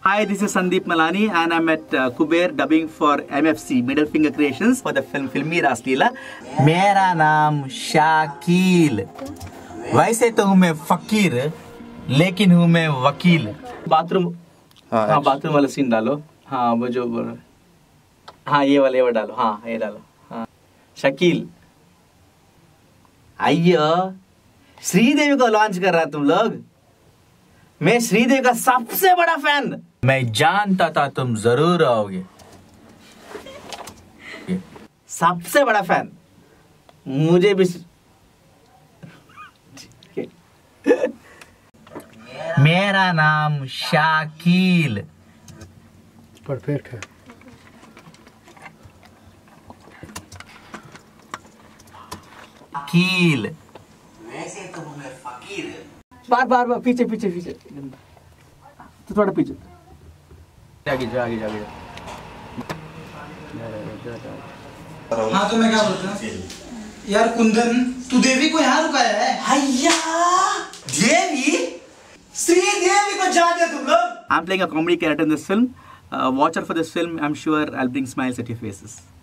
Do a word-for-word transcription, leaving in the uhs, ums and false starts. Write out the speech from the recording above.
Hi, this is Sandeep Malani and I'm at uh, Kuber dubbing for M F C, Middle Finger Creations, for the film Filmi Rasleela. मेरा नाम शाकिल, वैसे तो हूँ मैं फकीर, लेकिन हूँ मैं वकील। बाथरूम, हाँ बाथरूम वाला सीन डालो, हाँ वो जो, हाँ ये वाला ये वाला डालो, हाँ ये डालो, हाँ शकील। आइयो, श्रीदेवी को लॉन्च कर रहा तुम लोग। मैं श्रीदेवी का सबसे बड़ा फैन। मैं जानता था तुम जरूर आओगे। सबसे बड़ा फैन मुझे भी। मेरा नाम शाकिल। परफेक्ट है। कील। वैसे तो मैं फकीर। बार बार बार पीछे पीछे पीछे तो थोड़ा पीछे आगे जा आगे जा आगे हाँ तो मैं क्या बोलता हूँ यार कुंदन, तू देवी को यहाँ रुकाया है। हैया देवी, श्रीदेवी को जान दिया तुम लोग। I'm playing a comedy character in this film. Uh, watch out for this film. I'm sure I'll bring smiles at your faces.